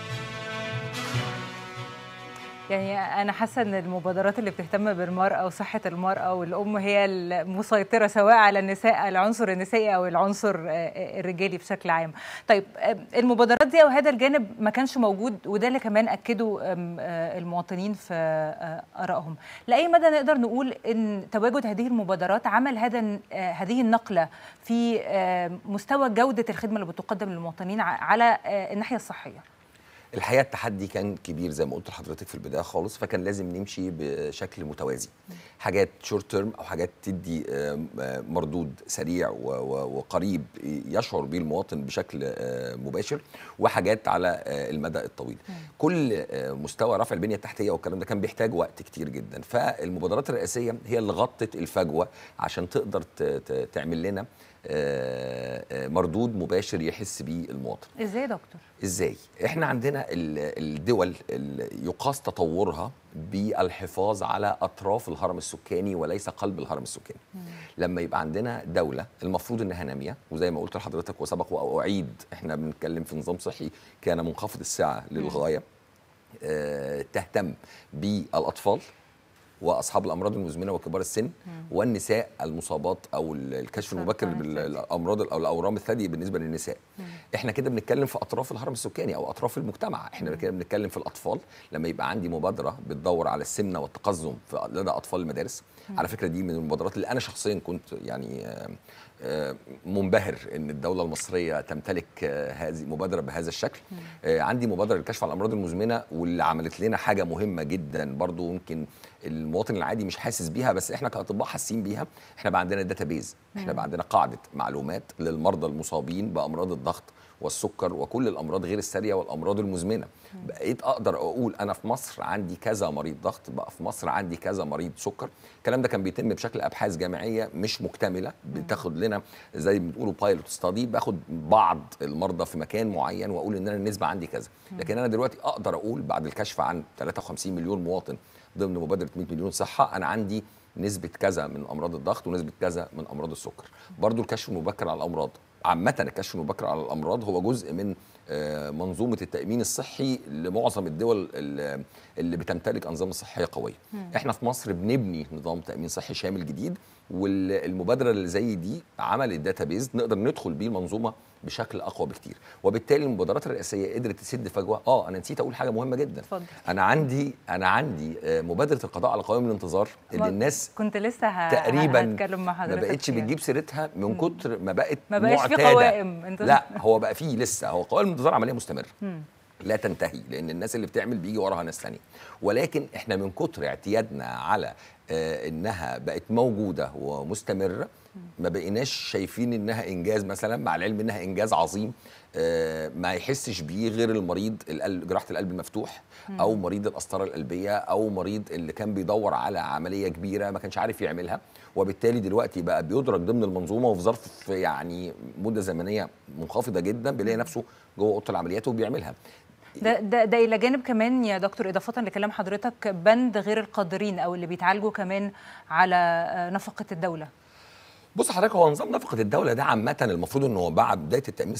يعني أنا حاسة إن المبادرات اللي بتهتم بالمرأة وصحة المرأة والأم هي المسيطرة، سواء على النساء، العنصر النسائي أو العنصر الرجالي بشكل عام. طيب المبادرات دي أو هذا الجانب ما كانش موجود، وده اللي كمان أكدوا المواطنين في آرائهم. لأي مدى نقدر نقول إن تواجد هذه المبادرات عمل هذه النقلة في مستوى جودة الخدمة اللي بتقدم للمواطنين على الناحية الصحية؟
الحقيقه التحدي كان كبير زي ما قلت لحضرتك في البدايه خالص، فكان لازم نمشي بشكل متوازي، حاجات شورت تيرم او حاجات تدي مردود سريع وقريب يشعر به المواطن بشكل مباشر، وحاجات على المدى الطويل. كل مستوى رفع البنيه التحتيه والكلام ده كان بيحتاج وقت كتير جدا، فالمبادرات الرئاسيه هي اللي غطت الفجوه عشان تقدر تعمل لنا مردود مباشر يحس بيه المواطن.
ازاي يا دكتور؟
ازاي؟ احنا عندنا الدول يقاس تطورها بالحفاظ على اطراف الهرم السكاني وليس قلب الهرم السكاني. لما يبقى عندنا دوله المفروض انها ناميه، وزي ما قلت لحضرتك وسبق واعيد، احنا بنتكلم في نظام صحي كان منخفض السعه للغايه، تهتم بالاطفال واصحاب الامراض المزمنه وكبار السن والنساء المصابات او الكشف المبكر بالامراض او الاورام الثدي بالنسبه للنساء. احنا كده بنتكلم في اطراف الهرم السكاني او اطراف المجتمع، احنا كده بنتكلم في الاطفال. لما يبقى عندي مبادره بتدور على السمنه والتقزم لدى اطفال المدارس، على فكره دي من المبادرات اللي انا شخصيا كنت يعني منبهر ان الدوله المصريه تمتلك هذه مبادره بهذا الشكل. عندي مبادره للكشف على الامراض المزمنه، واللي عملت لنا حاجه مهمه جدا برضو يمكن المواطن العادي مش حاسس بيها، بس احنا كاطباء حاسين بيها. احنا بقى عندنا داتابيز، احنا بقى عندنا قاعده معلومات للمرضى المصابين بامراض الضغط والسكر وكل الامراض غير الساريه والامراض المزمنه. بقيت اقدر اقول انا في مصر عندي كذا مريض ضغط، بقى في مصر عندي كذا مريض سكر. الكلام ده كان بيتم بشكل ابحاث جامعيه مش مكتمله، بتاخد لنا زي ما بتقولوا بايلوت ستادي، باخد بعض المرضى في مكان معين واقول ان انا النسبه عندي كذا. لكن انا دلوقتي اقدر اقول بعد الكشف عن 53 مليون مواطن ضمن مبادره 100 مليون صحه، انا عندي نسبه كذا من امراض الضغط ونسبه كذا من امراض السكر. برضو الكشف المبكر على الامراض، عامه الكشف المبكر على الامراض هو جزء من منظومه التامين الصحي لمعظم الدول اللي بتمتلك انظمه صحيه قويه. احنا في مصر بنبني نظام تامين صحي شامل جديد، والمبادره اللي زي دي عملت داتابيز نقدر ندخل بيه المنظومه بشكل اقوى بكتير، وبالتالي المبادرات الرئاسيه قدرت تسد فجوه. انا نسيت اقول حاجه مهمه جدا.
اتفضل.
انا عندي مبادره القضاء على قوائم الانتظار اللي الناس
كنت لسه
تقريبا
هتكلم مع حضرتك
ما بقتش بتجيب سيرتها من كتر ما بقت
ما بقاش في قوائم.
لا هو بقى فيه لسه، هو قوائم الانتظار عمليه مستمره لا تنتهي، لان الناس اللي بتعمل بيجي وراها ناس ثانيه، ولكن احنا من كتر اعتيادنا على انها بقت موجوده ومستمره ما بقيناش شايفين انها انجاز، مثلا مع العلم انها انجاز عظيم ما يحسش بيه غير المريض جراحه القلب المفتوح او مريض القسطره القلبيه او مريض اللي كان بيدور على عمليه كبيره ما كانش عارف يعملها، وبالتالي دلوقتي بقى بيدرج ضمن المنظومه وفي ظرف يعني مده زمنيه منخفضه جدا بيلاقي نفسه جوه اوضه العمليات وبيعملها.
ده الى جانب كمان يا دكتور، اضافه لكلام حضرتك، بند غير القادرين او اللي بيتعالجوا كمان على نفقه الدوله.
بص حضرتك، هو نظام نفقه الدوله ده عامه المفروض انه بعد بدايه التامين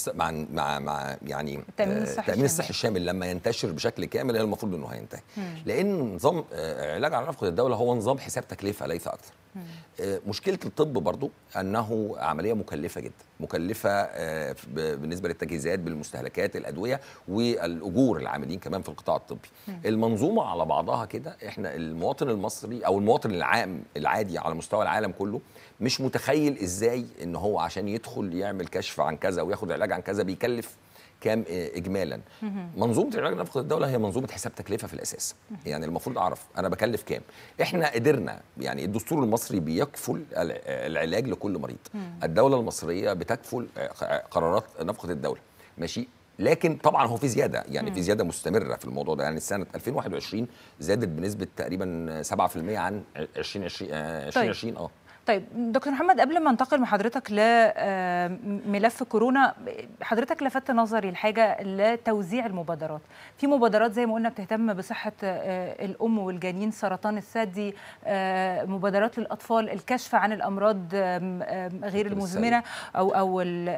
مع يعني التامين الصحي الشامل لما ينتشر بشكل كامل المفروض انه هينتهي، لان نظام علاج على نفقه الدوله هو نظام حساب تكلفه ليس اكثر. مشكله الطب برضو انه عمليه مكلفه جدا، مكلفه بالنسبه للتجهيزات بالمستهلكات الادويه والاجور العاملين كمان في القطاع الطبي. المنظومه على بعضها كده، احنا المواطن المصري او المواطن العام العادي على مستوى العالم كله مش متخيل ازاي ان هو عشان يدخل يعمل كشف عن كذا وياخد علاج عن كذا بيكلف كام اجمالا. منظومه العلاج نفقه الدوله هي منظومه حساب تكلفه في الاساس، يعني المفروض اعرف انا بكلف كام. احنا قدرنا، يعني الدستور المصري بيكفل العلاج لكل مريض، الدوله المصريه بتكفل قرارات نفقه الدوله، ماشي، لكن طبعا هو في زياده، يعني في زياده مستمره في الموضوع ده. يعني سنه 2021 زادت بنسبه تقريبا 7% عن 2020.
طيب دكتور محمد، قبل ما انتقل مع حضرتك لملف كورونا، حضرتك لفت نظري الحاجه لتوزيع المبادرات. في مبادرات زي ما قلنا بتهتم بصحه الام والجنين، سرطان الثدي، مبادرات للاطفال، الكشف عن الامراض غير المزمنه او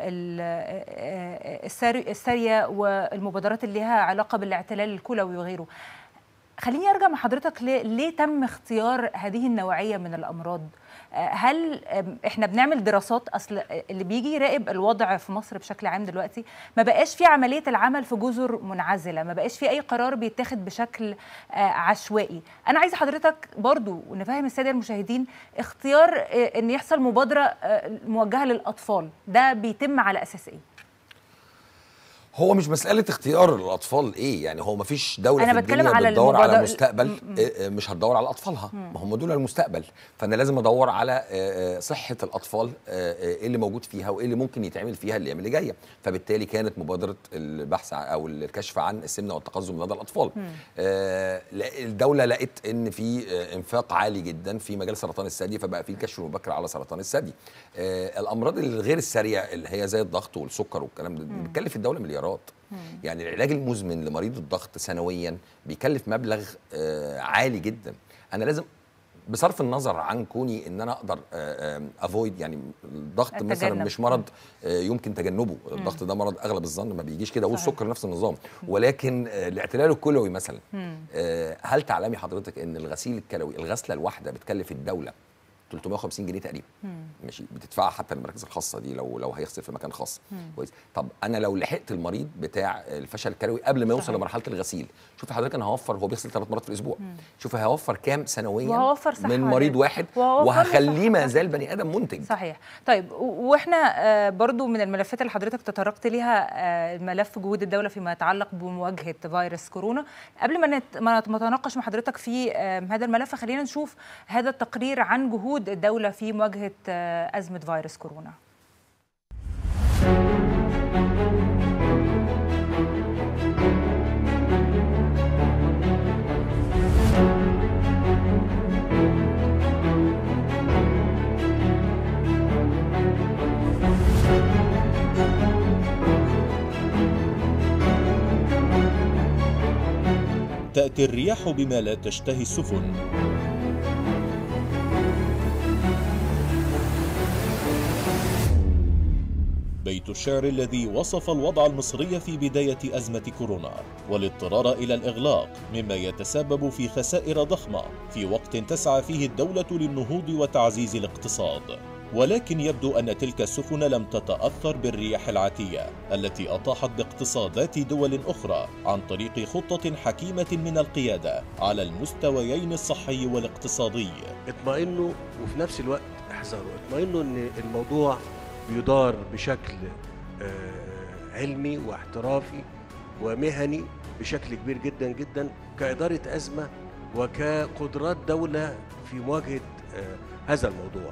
الساريه، والمبادرات اللي لها علاقه بالاعتلال الكلوي وغيره. خليني ارجع مع حضرتك ليه تم اختيار هذه النوعيه من الامراض؟ هل احنا بنعمل دراسات؟ اصل اللي بيجي يراقب الوضع في مصر بشكل عام دلوقتي ما بقاش في عمليه العمل في جزر منعزله، ما بقاش في اي قرار بيتاخد بشكل عشوائي. انا عايزه حضرتك برضو نفهم الساده المشاهدين، اختيار ان يحصل مبادره موجهه للاطفال ده بيتم على اساس ايه؟
هو مش مسألة اختيار الأطفال إيه، يعني هو مفيش دولة
أنا
في
بتكلم
الدنيا
على
بتدور على
المبادرة-
مستقبل مش هتدور على أطفالها، ما هم دول المستقبل، فأنا لازم أدور على صحة الأطفال، إيه اللي موجود فيها وإيه اللي ممكن يتعمل فيها الأيام اللي جاية. فبالتالي كانت مبادرة البحث أو الكشف عن السمنة والتقزم لدى الأطفال. الدولة لقت إن في إنفاق عالي جدا في مجال سرطان الثدي، فبقى في الكشف المبكر على سرطان الثدي. الأمراض الغير السريعة اللي هي زي الضغط والسكر والكلام ده بتكلف الدولة مليارات. يعني العلاج المزمن لمريض الضغط سنويا بيكلف مبلغ عالي جدا. انا لازم بصرف النظر عن كوني ان انا اقدر افويد، يعني الضغط مثلا مش مرض يمكن تجنبه، الضغط ده مرض اغلب الظن ما بيجيش كده، والسكر نفس النظام، ولكن الاعتلال الكلوي مثلا، هل تعلمي حضرتك ان الغسيل الكلوي الغسله الواحده بتكلف الدوله 350 جنيه تقريبا؟ ماشي، بتدفعها حتى المراكز الخاصه دي لو هيغسل في مكان خاص. كويس. طب انا لو لحقت المريض بتاع الفشل الكلوي قبل ما يوصل لمرحله الغسيل، شوف حضرتك انا هوفر، هو بيغسل 3 مرات في الاسبوع، شوف هيوفر كام سنويا من مريض واحد، وهخليه ما زال بني ادم منتج.
صحيح. طيب واحنا برضو من الملفات اللي حضرتك تطرقت ليها ملف جهود الدوله فيما يتعلق بمواجهه فيروس كورونا. قبل ما نتناقش مع حضرتك في هذا الملف، خلينا نشوف هذا التقرير عن جهود الدولة في مواجهة أزمة فيروس كورونا.
تأتي الرياح بما لا تشتهي السفن. بيت الشعر الذي وصف الوضع المصري في بداية أزمة كورونا والاضطرار إلى الإغلاق، مما يتسبب في خسائر ضخمة في وقت تسعى فيه الدولة للنهوض وتعزيز الاقتصاد. ولكن يبدو أن تلك السفن لم تتأثر بالرياح العاتية التي أطاحت باقتصادات دول أخرى عن طريق خطة حكيمة من القيادة على المستويين الصحي والاقتصادي.
اطمئنوا وفي نفس الوقت احذروا، اطمئنوا أن الموضوع بيدار بشكل علمي واحترافي ومهني بشكل كبير جدا جدا كإدارة أزمة وكقدرات دولة في مواجهة هذا الموضوع.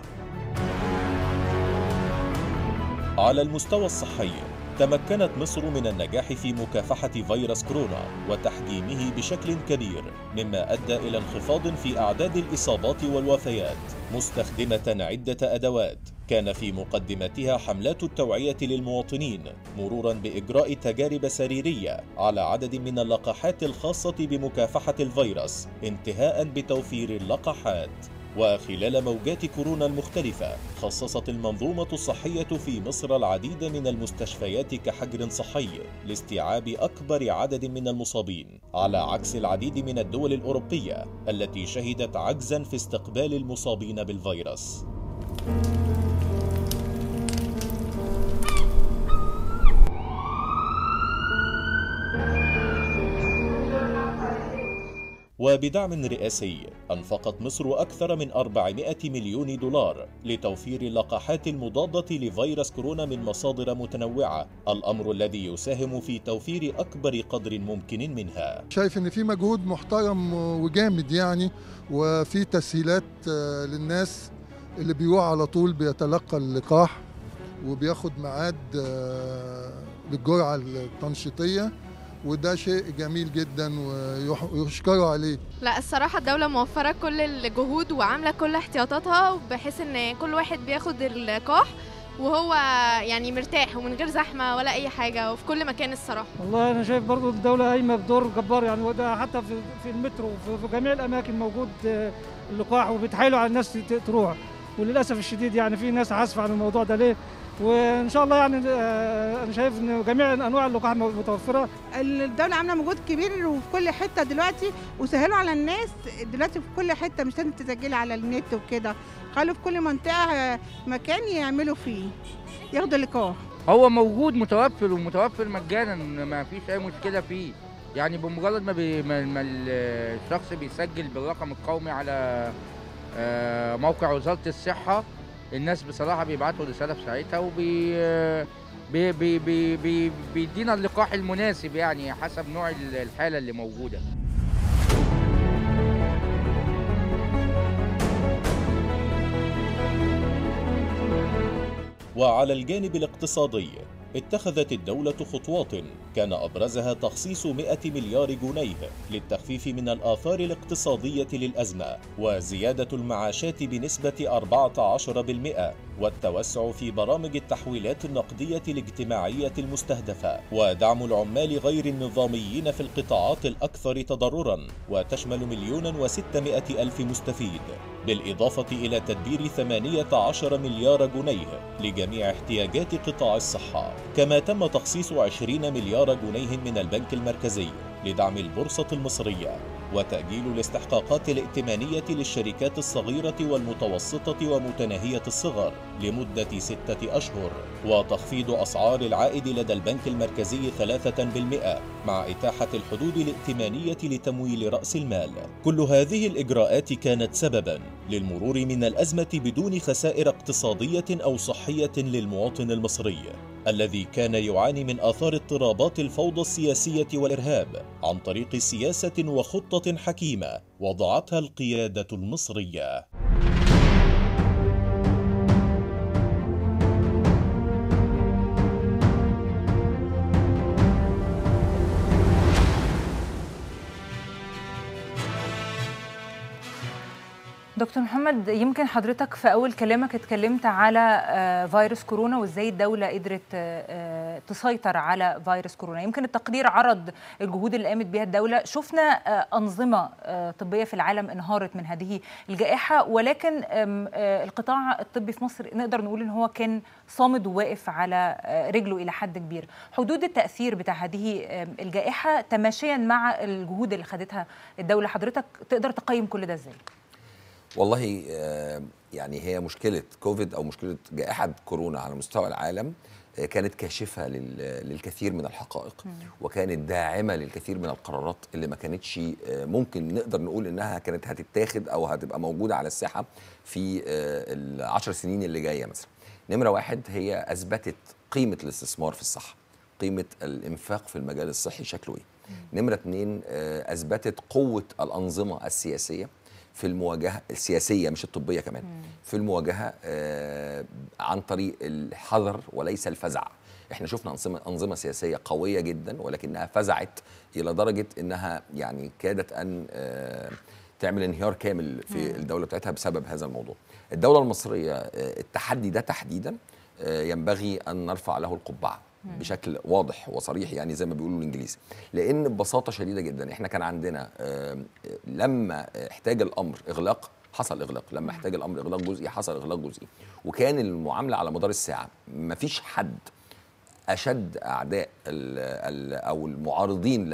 على المستوى الصحي تمكنت مصر من النجاح في مكافحة فيروس كورونا وتحجيمه بشكل كبير، مما أدى إلى انخفاض في أعداد الإصابات والوفيات، مستخدمة عدة أدوات كان في مقدمتها حملات التوعية للمواطنين، مرورا بإجراء تجارب سريرية على عدد من اللقاحات الخاصة بمكافحة الفيروس، انتهاء بتوفير اللقاحات. وخلال موجات كورونا المختلفة خصصت المنظومة الصحية في مصر العديد من المستشفيات كحجر صحي لاستيعاب أكبر عدد من المصابين، على عكس العديد من الدول الأوروبية التي شهدت عجزا في استقبال المصابين بالفيروس. وبدعم رئاسي أنفقت مصر أكثر من 400 مليون دولار لتوفير اللقاحات المضادة لفيروس كورونا من مصادر متنوعة، الأمر الذي يساهم في توفير أكبر قدر ممكن منها.
شايف إن في مجهود محترم وجامد يعني، وفي تسهيلات للناس اللي بيروح على طول بيتلقى اللقاح وبياخد ميعاد للجرعة التنشيطية، وده شيء جميل جدا ويشكروا عليه.
لا الصراحة الدولة موفرة كل الجهود وعاملة كل احتياطاتها بحيث ان كل واحد بياخد اللقاح وهو يعني مرتاح ومن غير زحمة ولا اي حاجة وفي كل مكان الصراحة.
والله انا شايف برضو الدولة قايمة بدور جبار يعني، وده حتى في المترو في جميع الاماكن موجود اللقاح وبيتحايلوا على الناس تروح، وللاسف الشديد يعني في ناس عاسفة عن الموضوع ده ليه، وان شاء الله يعني انا شايف ان جميع انواع اللقاح متوفره.
الدوله عامله مجهود كبير وفي كل حته دلوقتي، وسهلوا على الناس دلوقتي في كل حته، مش لازم تسجلي على النت وكده، خلوا في كل منطقه مكان يعملوا فيه ياخدوا اللقاح.
هو موجود متوفر ومتوفر مجانا، ما فيش اي مشكله فيه يعني، بمجرد ما الشخص بيسجل بالرقم القومي على موقع وزاره الصحه، الناس بصراحة بيبعتوا رسالة في ساعتها بيدينا اللقاح المناسب يعني حسب نوع الحالة اللي موجودة.
وعلى الجانب الاقتصادي اتخذت الدولة خطوات كان أبرزها تخصيص 100 مليار جنيه للتخفيف من الآثار الاقتصادية للأزمة وزيادة المعاشات بنسبة 14% والتوسع في برامج التحويلات النقدية الاجتماعية المستهدفة ودعم العمال غير النظاميين في القطاعات الأكثر تضرراً وتشمل 1,600,000 مستفيد، بالإضافة إلى تدبير 18 مليار جنيه لجميع احتياجات قطاع الصحة. كما تم تخصيص 20 مليار جنيه من البنك المركزي لدعم البورصة المصرية وتأجيل الاستحقاقات الائتمانية للشركات الصغيرة والمتوسطة ومتناهية الصغر لمدة 6 أشهر، وتخفيض أسعار العائد لدى البنك المركزي 3% مع إتاحة الحدود الائتمانية لتمويل رأس المال. كل هذه الإجراءات كانت سبباً للمرور من الأزمة بدون خسائر اقتصادية أو صحية للمواطن المصري الذي كان يعاني من آثار اضطرابات الفوضى السياسية والإرهاب عن طريق سياسة وخطة حكيمة وضعتها القيادة المصرية.
دكتور محمد، يمكن حضرتك في أول كلامك اتكلمت على فيروس كورونا وإزاي الدولة قدرت تسيطر على فيروس كورونا. يمكن التقرير عرض الجهود اللي قامت بها الدولة. شفنا أنظمة طبية في العالم انهارت من هذه الجائحة، ولكن القطاع الطبي في مصر نقدر نقول إن هو كان صامد وواقف على رجله إلى حد كبير. حدود التأثير بتاع هذه الجائحة تماشيا مع الجهود اللي خدتها الدولة، حضرتك تقدر تقيم كل ده إزاي؟
والله يعني هي مشكلة كوفيد أو مشكلة جائحة كورونا على مستوى العالم كانت كاشفة للكثير من الحقائق وكانت داعمة للكثير من القرارات اللي ما كانتش ممكن نقدر نقول إنها كانت هتتاخد أو هتبقى موجودة على الساحة في ال10 سنين اللي جاية. مثلا نمرة واحد، هي أثبتت قيمة الاستثمار في الصحة، قيمة الإنفاق في المجال الصحي شكله إيه. نمرة اتنين، أثبتت قوة الأنظمة السياسية في المواجهة السياسية مش الطبية كمان، في المواجهة عن طريق الحذر وليس الفزع. احنا شفنا أنظمة سياسية قوية جدا ولكنها فزعت إلى درجة إنها يعني كادت أن تعمل انهيار كامل في الدولة بتاعتها بسبب هذا الموضوع. الدولة المصرية التحدي ده تحديدا ينبغي أن نرفع له القبعة بشكل واضح وصريح، يعني زي ما بيقولوا الانجليزي، لان ببساطه شديده جدا احنا كان عندنا لما احتاج الامر اغلاق حصل اغلاق، لما احتاج الامر اغلاق جزئي حصل اغلاق جزئي، وكان المعامله على مدار الساعه. ما فيش حد اشد اعداء او المعارضين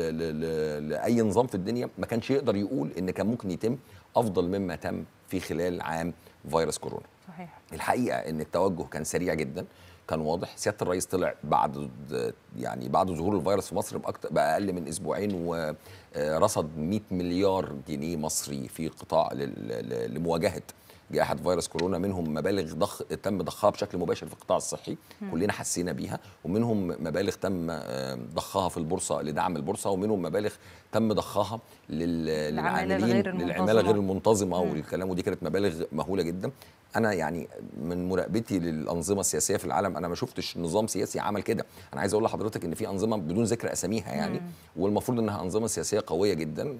لاي نظام في الدنيا ما كانش يقدر يقول ان كان ممكن يتم افضل مما تم في خلال عام فيروس كورونا. صحيح. الحقيقه ان التوجه كان سريع جدا، كان واضح. سياده الرئيس طلع بعد ظهور الفيروس في مصر باقل من اسبوعين ورصد 100 مليار جنيه مصري في قطاع لمواجهه جائحة فيروس كورونا، منهم مبالغ تم ضخها بشكل مباشر في القطاع الصحي كلنا حسينا بيها، ومنهم مبالغ تم ضخها في البورصة لدعم البورصة، ومنهم مبالغ تم ضخها للعاملين للعمالة غير المنتظمة والكلام، ودي كانت مبالغ مهولة جدا. أنا يعني من مراقبتي للأنظمة السياسية في العالم أنا ما شفتش نظام سياسي عمل كده. أنا عايز أقول لحضرتك إن في أنظمة بدون ذكر أساميها يعني والمفروض إنها أنظمة سياسية قوية جدا،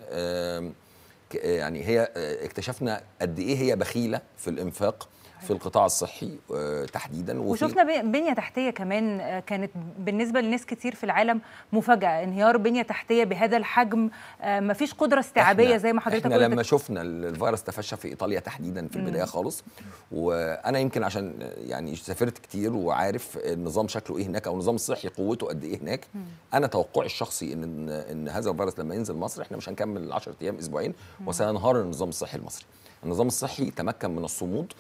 يعني هي اكتشفنا قد ايه هي بخيله في الانفاق في القطاع الصحي تحديدا.
وشفنا بنيه تحتيه كمان كانت بالنسبه لناس كتير في العالم مفاجاه، انهيار بنيه تحتيه بهذا الحجم، مفيش قدره استيعابيه زي ما حضرتك قلت.
احنا لما شفنا الفيروس تفشى في ايطاليا تحديدا في البدايه خالص، وانا يمكن عشان يعني سافرت كتير وعارف النظام شكله ايه هناك او النظام الصحي قوته قد ايه هناك. انا توقعي الشخصي ان هذا الفيروس لما ينزل مصر احنا مش هنكمل 10 ايام اسبوعين وسينهار النظام الصحي المصري. النظام الصحي تمكن من الصمود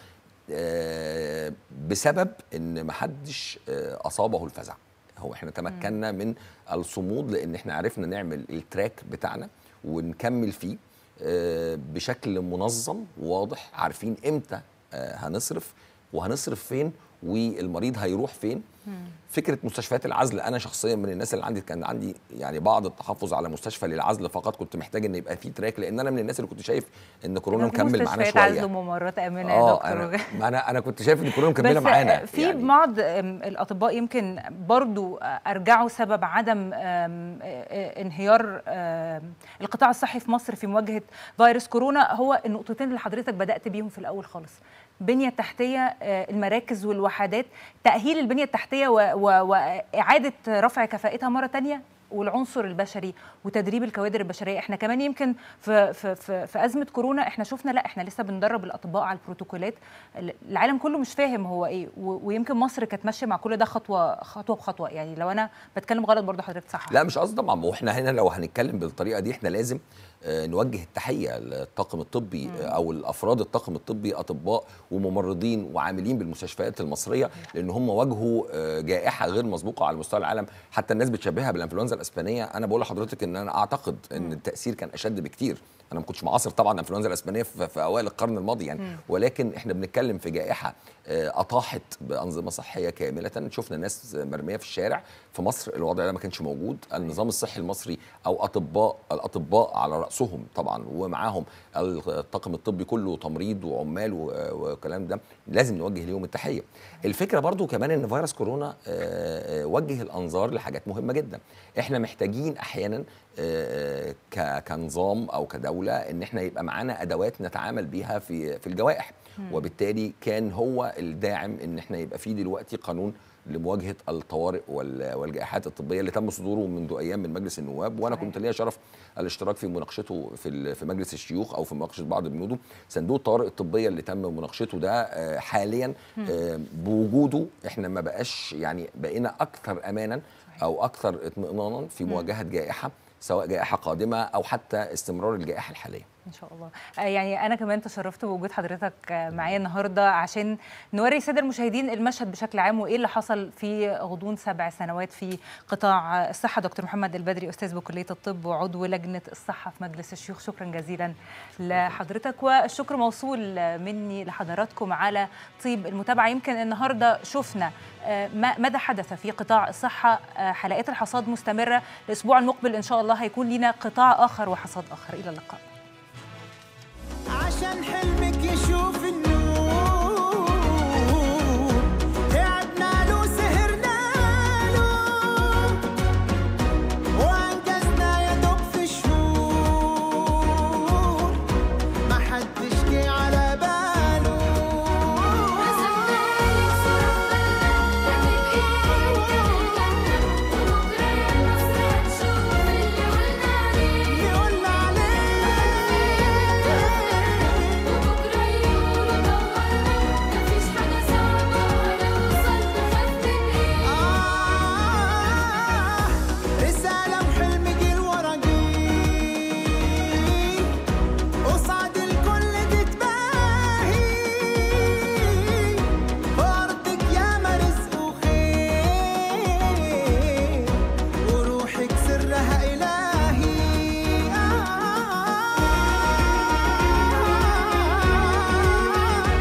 بسبب ان محدش اصابه الفزع. هو احنا تمكنا من الصمود لان احنا عرفنا نعمل التراك بتاعنا ونكمل فيه بشكل منظم واضح، عارفين امتى هنصرف، وهنصرف فين والمريض هيروح فين. فكره مستشفيات العزل، انا شخصيا من الناس اللي كان عندي يعني بعض التحفظ على مستشفى للعزل فقط، كنت محتاج ان يبقى في تراك، لان انا من الناس اللي كنت شايف ان كورونا مكمل معانا شويه.
عزل وممرات امنه يا دكتور.
انا كنت شايف ان كورونا مكمله معانا.
في يعني بعض الاطباء يمكن برضو ارجعوا سبب عدم انهيار القطاع الصحي في مصر في مواجهه فيروس كورونا هو النقطتين اللي حضرتك بدات بيهم في الاول خالص: البنيه التحتيه، المراكز والوحدات، تاهيل البنيه التحتيه واعاده رفع كفاءتها مره ثانيه، والعنصر البشري وتدريب الكوادر البشريه. احنا كمان يمكن في ازمه كورونا احنا شفنا لا احنا لسه بندرب الاطباء على البروتوكولات، العالم كله مش فاهم هو ايه، ويمكن مصر كانت ماشيه مع كل ده خطوه بخطوه. يعني لو انا بتكلم غلط برضه حضرتك صح.
لا مش قصدي طبعا، واحنا هنا لو هنتكلم بالطريقه دي احنا لازم نوجه التحيه للطاقم الطبي او الافراد الطاقم الطبي، اطباء وممرضين وعاملين بالمستشفيات المصريه، لان هم واجهوا جائحه غير مسبوقه على مستوى العالم. حتى الناس بتشبهها بالانفلونزا الاسبانيه. انا بقول لحضرتك ان انا اعتقد ان التاثير كان اشد بكتير. انا ما كنتش معاصر طبعا الانفلونزا الاسبانيه في اوائل القرن الماضي يعني، ولكن احنا بنتكلم في جائحه اطاحت بانظمه صحيه كامله. شفنا ناس مرميه في الشارع. في مصر الوضع ده ما كانش موجود. النظام الصحي المصري او الاطباء على راسهم طبعا ومعاهم الطاقم الطبي كله، تمريض وعمال والكلام ده، لازم نوجه ليهم التحيه. الفكره برضو كمان ان فيروس كورونا وجه الانظار لحاجات مهمه جدا. احنا محتاجين احيانا كنظام او كدوله ان احنا يبقى معانا ادوات نتعامل بيها في الجوائح، وبالتالي كان هو الداعم ان احنا يبقى في دلوقتي قانون لمواجهه الطوارئ والجائحات الطبيه اللي تم صدوره منذ ايام من مجلس النواب، وانا كنت ليا شرف الاشتراك في مناقشته في مجلس الشيوخ او في مناقشه بعض بنوده. صندوق الطوارئ الطبيه اللي تم مناقشته ده حاليا بوجوده احنا ما بقاش يعني بقينا اكثر امانا او اكثر اطمئنانا في مواجهه جائحه، سواء جائحه قادمه او حتى استمرار الجائحه الحاليه.
ان شاء الله. يعني انا كمان تشرفت بوجود حضرتك معايا النهارده عشان نوري الساده المشاهدين المشهد بشكل عام وايه اللي حصل في غضون 7 سنوات في قطاع الصحه. دكتور محمد البدري، استاذ بكليه الطب وعضو لجنه الصحه في مجلس الشيوخ، شكرا جزيلا لحضرتك، والشكر موصول مني لحضراتكم على طيب المتابعه. يمكن النهارده شفنا ماذا حدث في قطاع الصحه. حلقات الحصاد مستمره، الاسبوع المقبل ان شاء الله هيكون لنا قطاع اخر وحصاد اخر. الى اللقاء.
عشان حلمك يشوف النور تعبنا له سهرنا له وانجزنا يا دوب في شهور ما حدش جه على باله. رسمنا لك صورة وبكرة يا مصر هتشوف اللي قلنا عليه.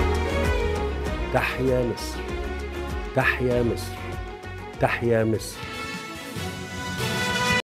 تحيا مصر، تحيا مصر، تحيا مصر.